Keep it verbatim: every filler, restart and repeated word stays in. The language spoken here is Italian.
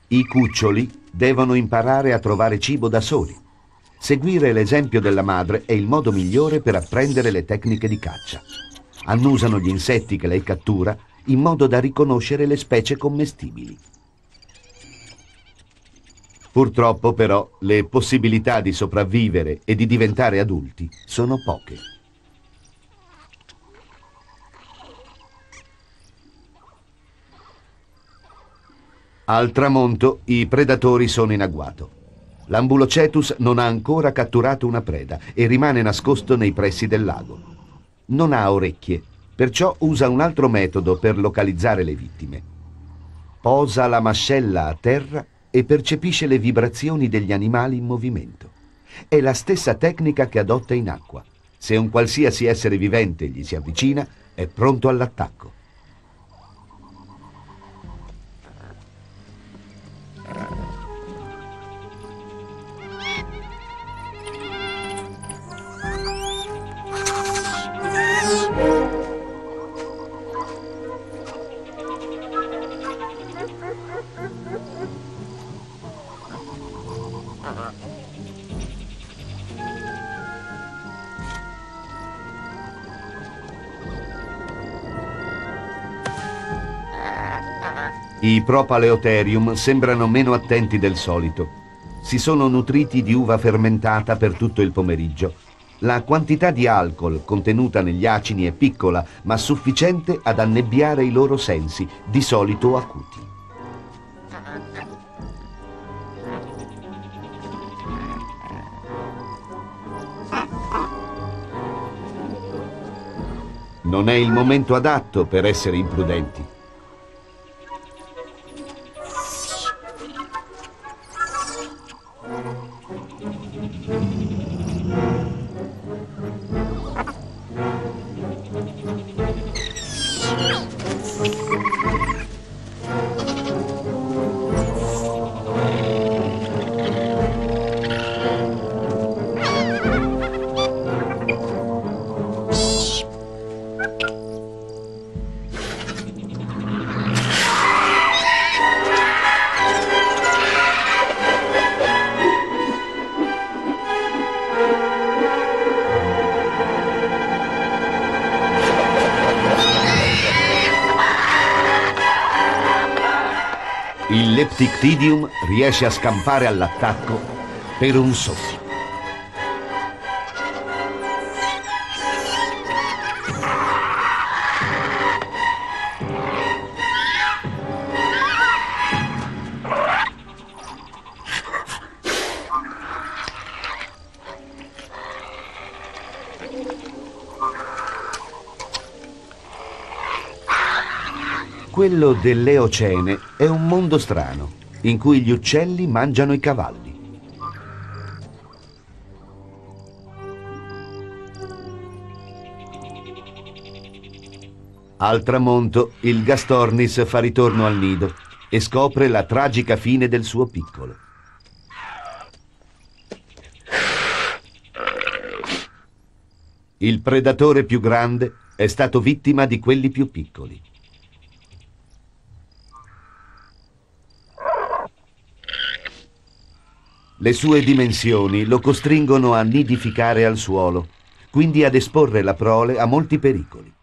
I cuccioli devono imparare a trovare cibo da soli. Seguire l'esempio della madre è il modo migliore per apprendere le tecniche di caccia. Annusano gli insetti che lei cattura in modo da riconoscere le specie commestibili. Purtroppo, però, le possibilità di sopravvivere e di diventare adulti sono poche. Al tramonto i predatori sono in agguato. L'Ambulocetus non ha ancora catturato una preda e rimane nascosto nei pressi del lago. Non ha orecchie, perciò usa un altro metodo per localizzare le vittime. Posa la mascella a terra e percepisce le vibrazioni degli animali in movimento. È la stessa tecnica che adotta in acqua. Se un qualsiasi essere vivente gli si avvicina, è pronto all'attacco. I Propaleotherium sembrano meno attenti del solito. Si sono nutriti di uva fermentata per tutto il pomeriggio. La quantità di alcol contenuta negli acini è piccola, ma sufficiente ad annebbiare i loro sensi, di solito acuti. Non è il momento adatto per essere imprudenti. Il Leptictidium riesce a scampare all'attacco per un soffio. Quello dell'Eocene è un mondo strano, in cui gli uccelli mangiano i cavalli. Al tramonto, il Gastornis fa ritorno al nido e scopre la tragica fine del suo piccolo. Il predatore più grande è stato vittima di quelli più piccoli. Le sue dimensioni lo costringono a nidificare al suolo, quindi ad esporre la prole a molti pericoli.